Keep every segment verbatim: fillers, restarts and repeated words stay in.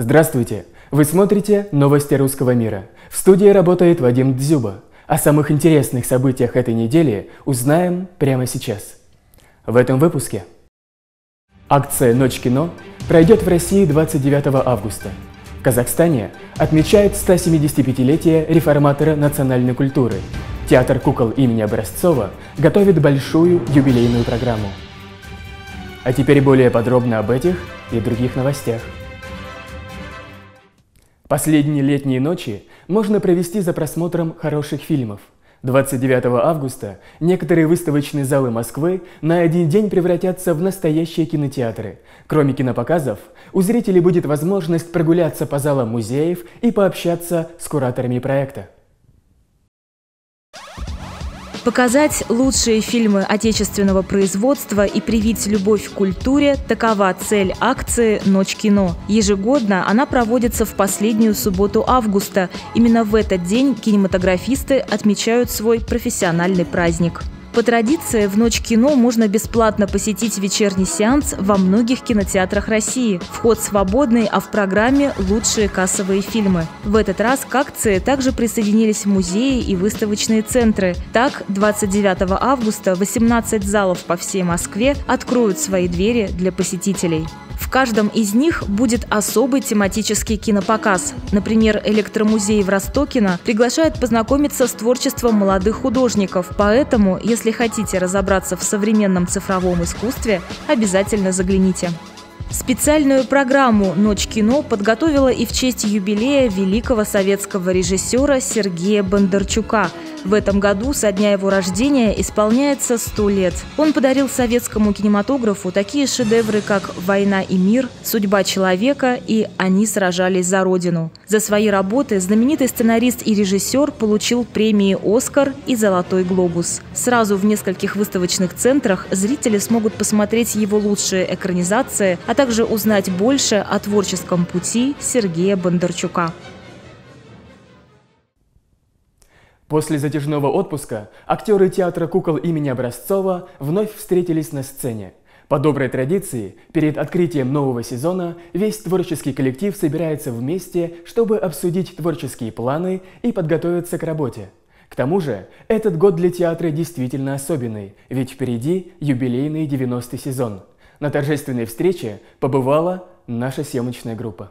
Здравствуйте! Вы смотрите «Новости русского мира». В студии работает Вадим Дзюба. О самых интересных событиях этой недели узнаем прямо сейчас. В этом выпуске. Акция «Ночь кино» пройдет в России двадцать девятого августа. В Казахстане отмечают сто семидесятипятилетие реформатора национальной культуры. Театр кукол имени Образцова готовит большую юбилейную программу. А теперь более подробно об этих и других новостях. Последние летние ночи можно провести за просмотром хороших фильмов. двадцать девятого августа некоторые выставочные залы Москвы на один день превратятся в настоящие кинотеатры. Кроме кинопоказов, у зрителей будет возможность прогуляться по залам музеев и пообщаться с кураторами проекта. Показать лучшие фильмы отечественного производства и привить любовь к культуре – такова цель акции «Ночь кино». Ежегодно она проводится в последнюю субботу августа. Именно в этот день кинематографисты отмечают свой профессиональный праздник. По традиции, в «Ночь кино» можно бесплатно посетить вечерний сеанс во многих кинотеатрах России. Вход свободный, а в программе лучшие кассовые фильмы. В этот раз к акции также присоединились музеи и выставочные центры. Так, двадцать девятого августа восемнадцать залов по всей Москве откроют свои двери для посетителей. В каждом из них будет особый тематический кинопоказ. Например, электромузей в Ростокино приглашает познакомиться с творчеством молодых художников. Поэтому, если хотите разобраться в современном цифровом искусстве, обязательно загляните. Специальную программу «Ночь кино» подготовила и в честь юбилея великого советского режиссера Сергея Бондарчука. В этом году со дня его рождения исполняется сто лет. Он подарил советскому кинематографу такие шедевры, как «Война и мир», «Судьба человека» и «Они сражались за Родину». За свои работы знаменитый сценарист и режиссер получил премии «Оскар» и «Золотой глобус». Сразу в нескольких выставочных центрах зрители смогут посмотреть его лучшие экранизации, а также узнать больше о творческом пути Сергея Бондарчука. После затяжного отпуска актеры театра кукол имени Образцова вновь встретились на сцене. По доброй традиции, перед открытием нового сезона весь творческий коллектив собирается вместе, чтобы обсудить творческие планы и подготовиться к работе. К тому же, этот год для театра действительно особенный, ведь впереди юбилейный девяностый сезон. На торжественной встрече побывала наша съемочная группа.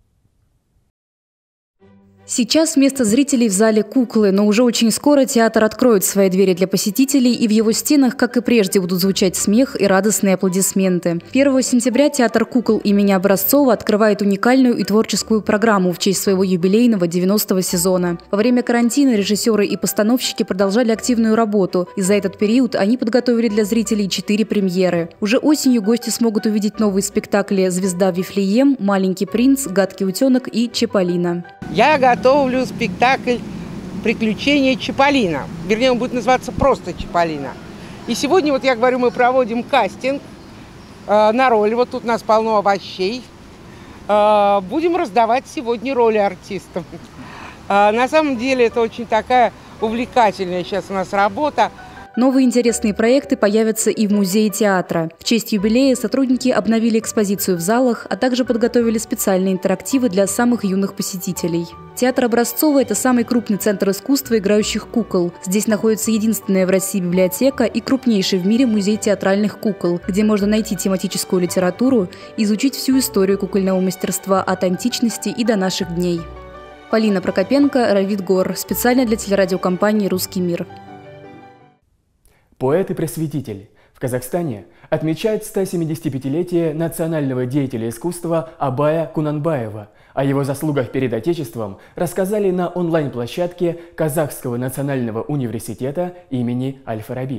Сейчас вместо зрителей в зале куклы, но уже очень скоро театр откроет свои двери для посетителей, и в его стенах, как и прежде, будут звучать смех и радостные аплодисменты. первого сентября театр кукол имени Образцова открывает уникальную и творческую программу в честь своего юбилейного девяностого сезона. Во время карантина режиссеры и постановщики продолжали активную работу, и за этот период они подготовили для зрителей четыре премьеры. Уже осенью гости смогут увидеть новые спектакли «Звезда Вифлеем», «Маленький принц», «Гадкий утенок» и «Чиполлино». Я готовлю спектакль «Приключения Чиполлино». Вернее, он будет называться просто «Чиполлино». И сегодня, вот я говорю, мы проводим кастинг э, на роль. Вот тут у нас полно овощей. Э, будем раздавать сегодня роли артистам. Э, на самом деле это очень такая увлекательная сейчас у нас работа. Новые интересные проекты появятся и в музее театра. В честь юбилея сотрудники обновили экспозицию в залах, а также подготовили специальные интерактивы для самых юных посетителей. Театр Образцова – это самый крупный центр искусства играющих кукол. Здесь находится единственная в России библиотека и крупнейший в мире музей театральных кукол, где можно найти тематическую литературу и изучить всю историю кукольного мастерства от античности и до наших дней. Полина Прокопенко, Равид Гор. Специально для телерадиокомпании «Русский мир». Поэт и просветитель. В Казахстане отмечают сто семидесятипятилетие национального деятеля искусства Абая Кунанбаева. О его заслугах перед Отечеством рассказали на онлайн-площадке Казахского национального университета имени Аль-Фараби.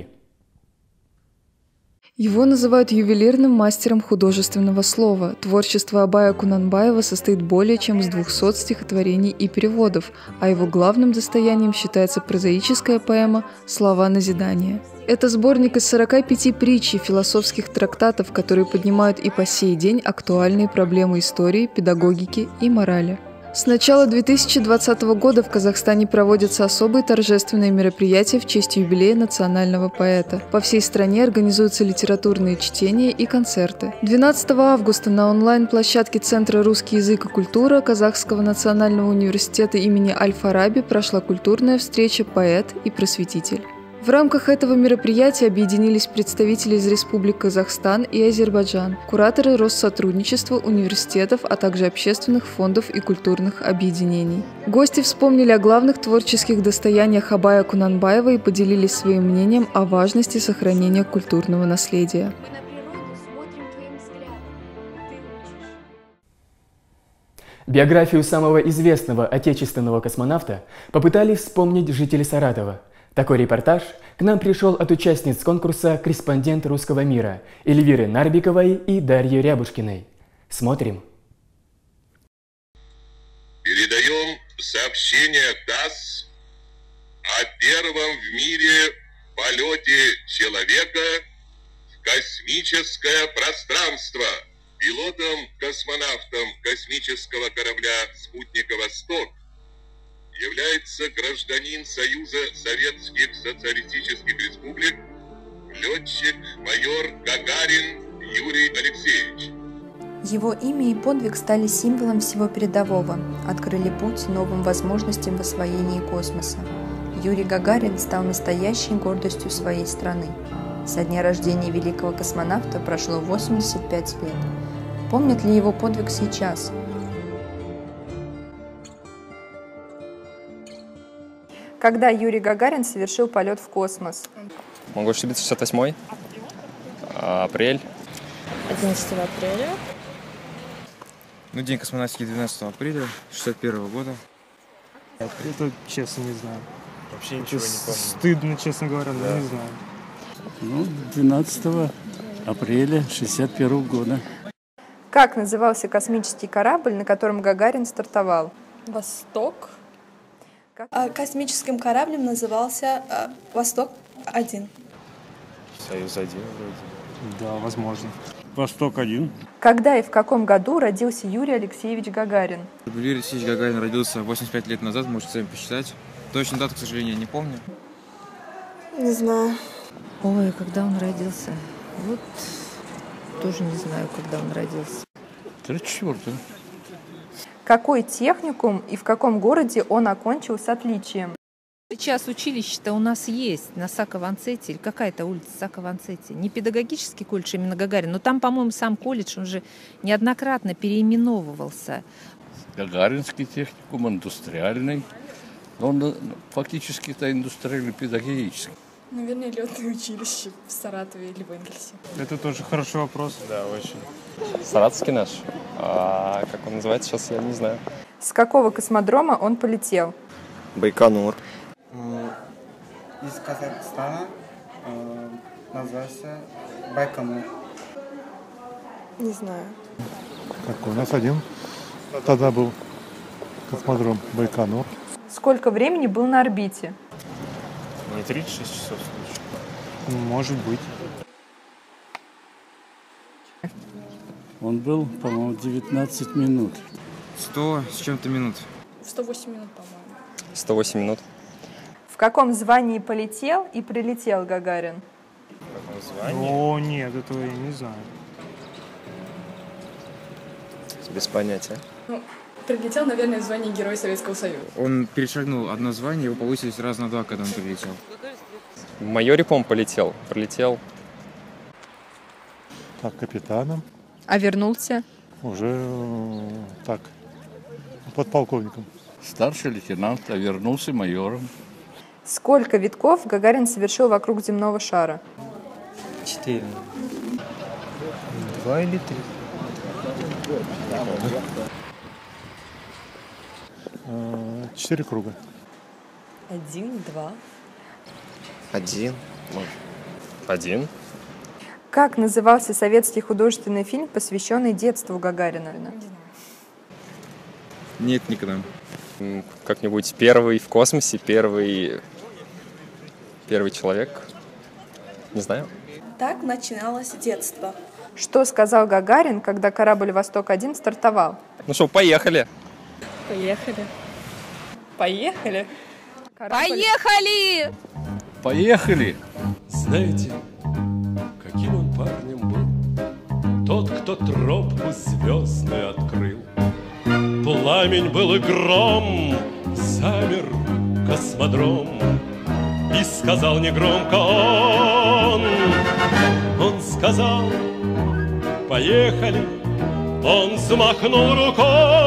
Его называют ювелирным мастером художественного слова. Творчество Абая Кунанбаева состоит более чем из двухсот стихотворений и переводов, а его главным достоянием считается прозаическая поэма «Слова назидания». Это сборник из сорока пяти притч и философских трактатов, которые поднимают и по сей день актуальные проблемы истории, педагогики и морали. С начала две тысячи двадцатого года в Казахстане проводятся особые торжественные мероприятия в честь юбилея национального поэта. По всей стране организуются литературные чтения и концерты. двенадцатого августа на онлайн-площадке Центра «Русский язык и культура» Казахского национального университета имени Аль-Фараби прошла культурная встреча «Поэт и просветитель». В рамках этого мероприятия объединились представители из Республик Казахстан и Азербайджан, кураторы Россотрудничества, университетов, а также общественных фондов и культурных объединений. Гости вспомнили о главных творческих достояниях Абая Кунанбаева и поделились своим мнением о важности сохранения культурного наследия. Биографию самого известного отечественного космонавта попытались вспомнить жители Саратова. Такой репортаж к нам пришел от участниц конкурса «Корреспондент русского мира» Эльвиры Нарбиковой и Дарьи Рябушкиной. Смотрим. Передаем сообщение ТАСС о первом в мире полете человека в космическое пространство. Пилотом-космонавтом космического корабля «Спутника Восток» является гражданин Союза Советских Социалистических Республик, летчик-майор Гагарин Юрий Алексеевич. Его имя и подвиг стали символом всего передового, открыли путь новым возможностям в освоении космоса. Юрий Гагарин стал настоящей гордостью своей страны. Со дня рождения великого космонавта прошло восемьдесят пять лет. Помнят ли его подвиг сейчас? Когда Юрий Гагарин совершил полет в космос? Могу ошибиться, шестьдесят восьмой. Апрель. одиннадцатого апреля. Ну, день космонавтики двенадцатого апреля шестьдесят первого года. Это, честно, не знаю. Вообще ничего Это не помню. Стыдно, честно говоря, но Да. не знаю. Ну, двенадцатого апреля шестьдесят первого года. Как назывался космический корабль, на котором Гагарин стартовал? Восток. А космическим кораблем назывался а, Восток-один. Союз-один вроде. Да, возможно. Восток-один. Когда и в каком году родился Юрий Алексеевич Гагарин? Юрий Алексеевич Гагарин родился восемьдесят пять лет назад, можете сами посчитать. Точно дату, к сожалению, не помню. Не знаю. Ой, когда он родился? Вот тоже не знаю, когда он родился. тридцать четвёртого. Какой техникум и в каком городе он окончил с отличием? Сейчас училище-то у нас есть на Сако-Ванцете, или какая-то улица Сако-Ванцете. Не педагогический колледж именно Гагарин, но там, по-моему, сам колледж, он же неоднократно переименовывался. Гагаринский техникум, индустриальный. Но он фактически-то индустриально-педагогический. Наверное, летное училище в Саратове или в Энгельсе. Это тоже хороший вопрос. Да, очень. Саратовский наш. А как он называется сейчас, я не знаю. С какого космодрома он полетел? Байконур. Из Казахстана э, называется Байконур. Не знаю. Какой? У нас один тогда был космодром Байконур. Сколько времени был на орбите? Не тридцать шесть часов случай. Может быть. Он был, по-моему, девятнадцать минут. Сто с чем-то минут. сто восемь минут, по-моему. сто восемь минут. В каком звании полетел и прилетел Гагарин? О, нет, этого я не знаю. Без понятия. Ну, прилетел, наверное, в звании Героя Советского Союза. Он перешагнул одно звание, его повысили сразу на два, когда он прилетел. В майоре, по-моему, полетел. Пролетел. Так, капитаном. А вернулся? Уже э, так, подполковником. Старший лейтенант, а вернулся майором. Сколько витков Гагарин совершил вокруг земного шара? Четыре. Два или три. Э, Четыре круга. Один, два. Один. Один. Как назывался советский художественный фильм, посвященный детству Гагарина? Нет никогда. Как-нибудь первый в космосе, первый... Первый человек. Не знаю. Так начиналось детство. Что сказал Гагарин, когда корабль «Восток-один» стартовал? Ну что, поехали. Поехали. Поехали. Поехали! Поехали! Знаете, каким он парнем был? Тот, кто тропку звездную открыл. Пламень был и гром, замер космодром. И сказал негромко он, он сказал, поехали. Он взмахнул рукой,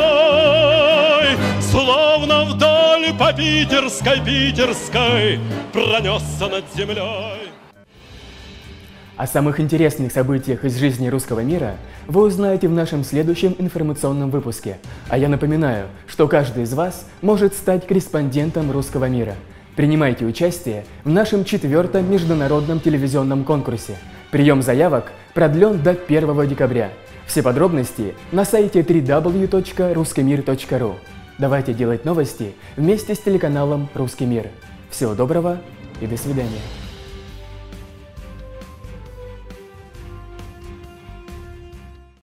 словно вдоль по питерской, питерской пронесся над землей. О самых интересных событиях из жизни русского мира вы узнаете в нашем следующем информационном выпуске. А я напоминаю, что каждый из вас может стать корреспондентом русского мира. Принимайте участие в нашем четвертом международном телевизионном конкурсе. Прием заявок продлен до первого декабря. Все подробности на сайте дабл ю дабл ю дабл ю точка русский мир точка ру. Давайте делать новости вместе с телеканалом «Русский мир». Всего доброго и до свидания.